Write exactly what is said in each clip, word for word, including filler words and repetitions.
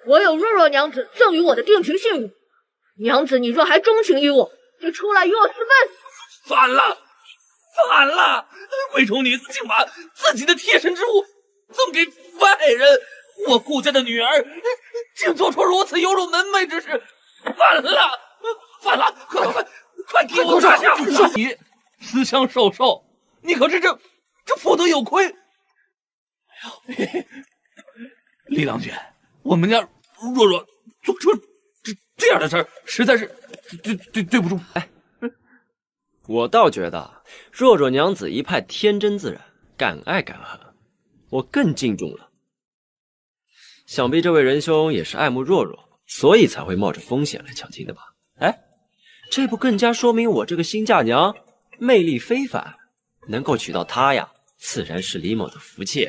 我有若若娘子赠予我的定情信物，娘子你若还钟情于我，就出来与我私奔。 反了，反了！贵宠女子竟把自己的贴身之物赠给外人，我顾家的女儿竟做出如此有辱门楣之事，反了，反了！快快快，快给我拿下！你私相授受，你可知这这不得有亏？哎呀，李郎君，我们家若若做出这这样的事儿，实在是对对对不住。 哎，我倒觉得若若娘子一派天真自然，敢爱敢恨，我更敬重了。想必这位仁兄也是爱慕若若，所以才会冒着风险来抢亲的吧？哎，这不更加说明我这个新嫁娘魅力非凡，能够娶到她呀，自然是李某的福气。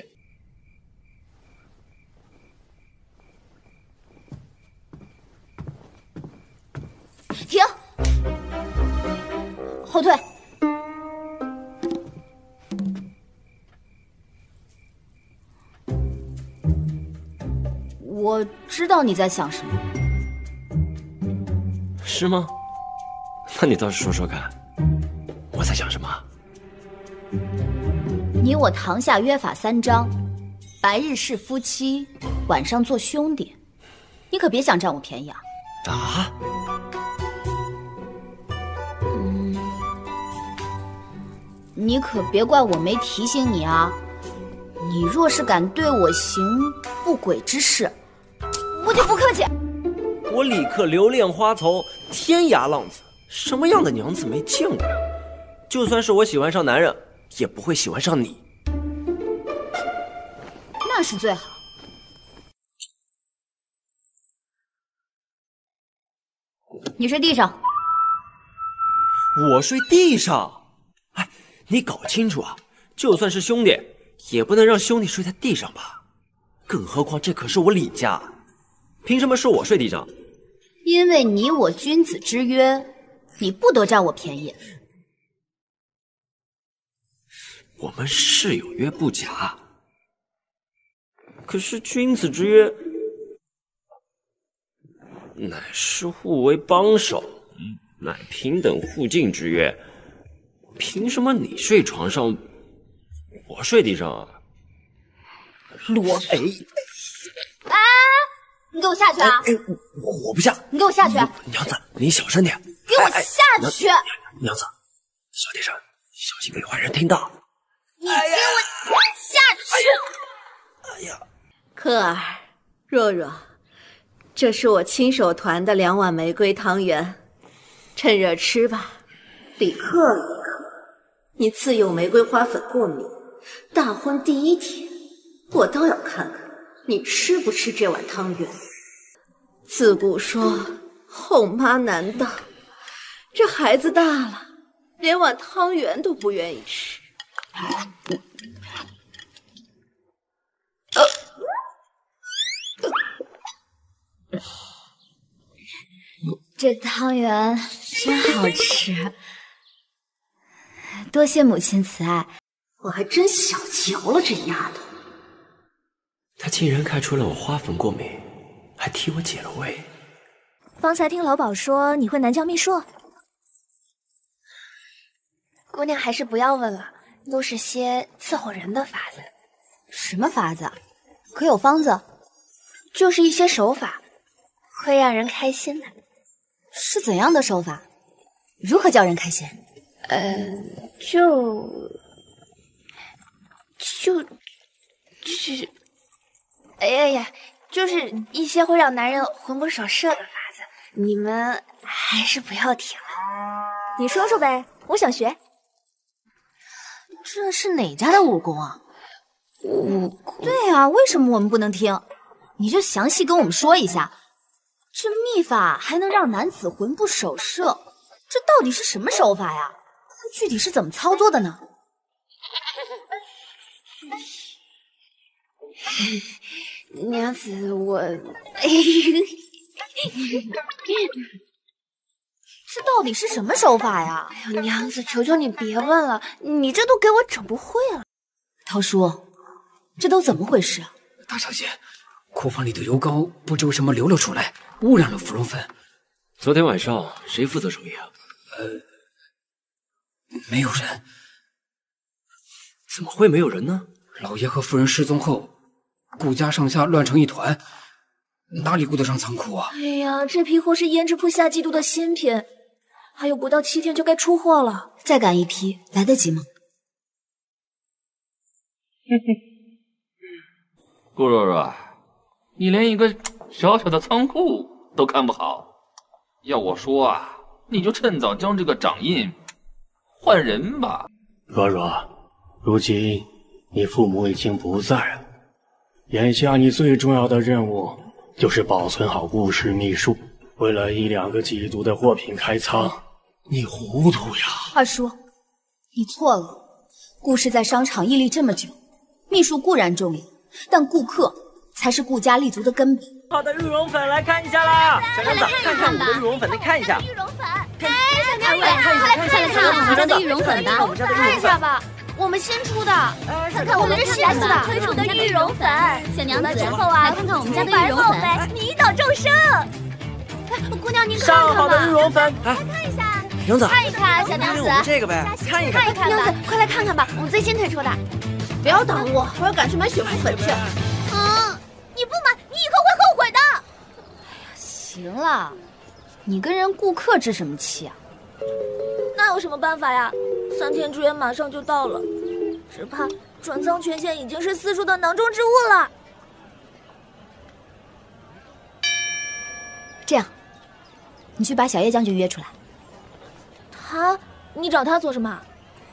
停！后退！我知道你在想什么。 是吗？那你倒是说说看，我在想什么？ 你我堂下约法三章，白日是夫妻，晚上做兄弟。你可别想占我便宜啊！ 啊？ 嗯，你可别怪我没提醒你啊！你若是敢对我行不轨之事，我就不客气。 我李克流恋花丛，天涯浪子，什么样的娘子没见过呀？就算是我喜欢上男人，也不会喜欢上你。 那是最好。你睡地上。 我睡地上？哎，你搞清楚啊！就算是兄弟，也不能让兄弟睡在地上吧？更何况这可是我李家，凭什么是我睡地上？ 因为你我君子之约，你不得占我便宜。 我们是有约不假，可是君子之约乃是互为帮手，乃平等互敬之约。凭什么你睡床上，我睡地上啊？ 啰嗦！哎，你给我下去啊！ 哎，我我不下。 你给我下去！ 娘子，你小声点。 给我下去！ 哎哎、娘子，小点声，小心被坏人听到。 你给我下去！ 哎呀， 克儿，若若，这是我亲手团的两碗玫瑰汤圆，趁热吃吧。李克，李克，你自幼玫瑰花粉过敏，大婚第一天，我倒要看看你吃不吃这碗汤圆。自古说后妈难当，这孩子大了，连碗汤圆都不愿意吃。 这汤圆真好吃，多谢母亲慈爱。 我还真小瞧了这丫头， 她竟然看出了我花粉过敏，还替我解了围。 方才听老鸨说你会南疆秘术， 姑娘还是不要问了，都是些伺候人的法子。 什么法子？可有方子？ 就是一些手法，会让人开心的。 是怎样的手法？如何叫人开心？ 呃，就就就是，哎呀呀，就是一些会让男人魂不守舍的法子，你们还是不要听了。 你说说呗，我想学。 这是哪家的武功啊？ 武功？ 对啊，为什么我们不能听？你就详细跟我们说一下。这秘法还能让男子魂不守舍，这到底是什么手法呀？它具体是怎么操作的呢？ 娘子，我， 这到底是什么手法呀？ 哎呦，娘子，求求你别问了，你这都给我整不会了。 涛叔，这都怎么回事啊？ 大小姐， 库房里的油膏不知为什么流了出来，污染了芙蓉粉。 昨天晚上谁负责守夜啊？ 呃，没有人。 怎么会没有人呢？ 老爷和夫人失踪后，顾家上下乱成一团，哪里顾得上仓库啊？ 哎呀，这批货是胭脂铺夏季度的新品，还有不到七天就该出货了。 再赶一批，来得及吗？ 顾若若，你连一个小小的仓库都看不好，要我说啊，你就趁早将这个掌印换人吧。 若若，如今你父母已经不在了，眼下你最重要的任务就是保存好顾氏秘术。为了一两个季度的货品开仓，你糊涂呀！ 二叔，你错了。顾氏在商场屹立这么久，秘术固然重要，但顾客才是顾家立足的根本。 好的玉蓉粉来看一下啦！小娘子，看看我们的玉蓉粉，来看一下。 玉蓉粉， 哎， 小娘子， 看一下，看一下， 看看我们家的玉蓉粉吧， 我们家的玉看蓉粉一下吧，我们新出的， 看看我们新出的推出的玉蓉粉。 小娘子， 之后啊， 来看看我们家的玉蓉粉， 迷倒众生。姑娘，您看看吧， 上好的玉蓉粉， 来看一下， 娘子， 看一看，小娘子， 我们这个呗，看一看， 看一看，娘子，快来看看吧，我们最新推出的。 不要挡我，我要赶去买雪肤粉去。 嗯，你不买，你以后会后悔的。 行了，你跟人顾客置什么气啊？ 那有什么办法呀？三天之约马上就到了，只怕转仓权限已经是四叔的囊中之物了。 这样，你去把小叶将军约出来。 他，你找他做什么？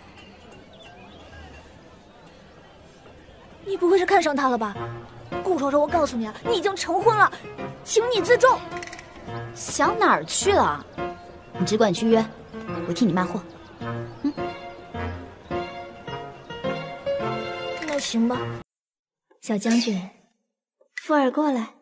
你不会是看上他了吧？顾柔柔，我告诉你啊，你已经成婚了，请你自重。 想哪儿去了？你只管去约，我替你卖货。嗯， 那行吧。 小将军，福儿过来。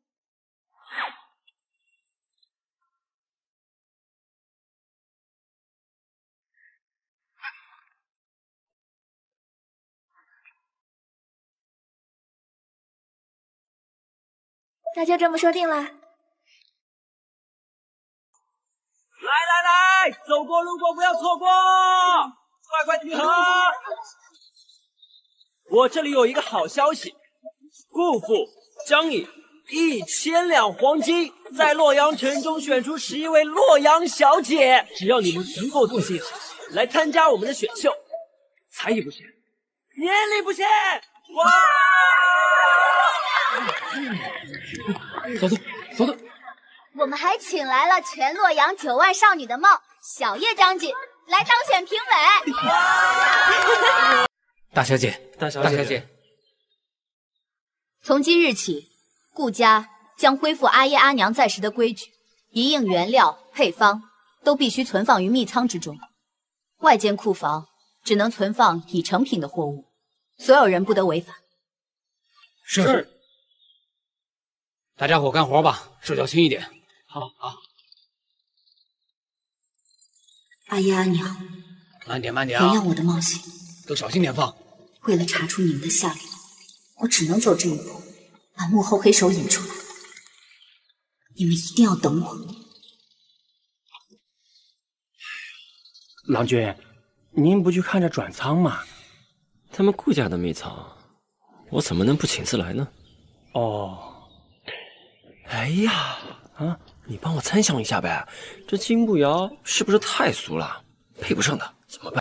大家这么说定了。来来来，走过路过不要错过，快快集合！我这里有一个好消息，顾父将以一千两黄金在洛阳城中选出十一位洛阳小姐，只要你们足够自信，来参加我们的选秀，才艺不限，年龄不限，哇！ 嫂子，嫂子， 我们还请来了全洛阳九万少女的梦小叶将军来当选评委。 大小姐， 大小姐，大小姐， 从今日起，顾家将恢复阿爷阿娘在时的规矩，一应原料、配方都必须存放于秘仓之中，外间库房只能存放已成品的货物，所有人不得违反。 是。是大家伙干活吧，手脚轻一点。好好。 阿爷阿娘， 慢点慢点啊！ 原谅我的冒险， 都小心点放。 为了查出你们的下落，我只能走这一步，把幕后黑手引出来。你们一定要等我。 郎君，您不去看着转仓吗？ 他们顾家的秘藏，我怎么能不请自来呢？ 哦。 哎呀，啊，你帮我参详一下呗，这金步摇是不是太俗了，配不上他怎么办？